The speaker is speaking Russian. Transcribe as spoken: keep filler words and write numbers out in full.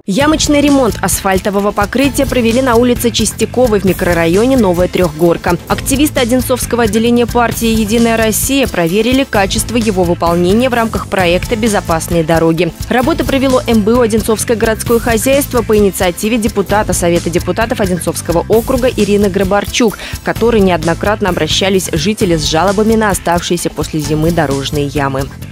Ямочный ремонт асфальтового покрытия провели на улице Чистяковой в микрорайоне Новая Трехгорка. Активисты Одинцовского отделения партии «Единая Россия» проверили качество его выполнения в рамках проекта «Безопасные дороги». Работы провело эм бэ о «Одинцовское городское хозяйство» по инициативе депутата Совета депутатов Одинцовского округа Ирины Грабарчук, к которой неоднократно обращались жители с жалобами на оставшиеся после зимы дорожные ямы.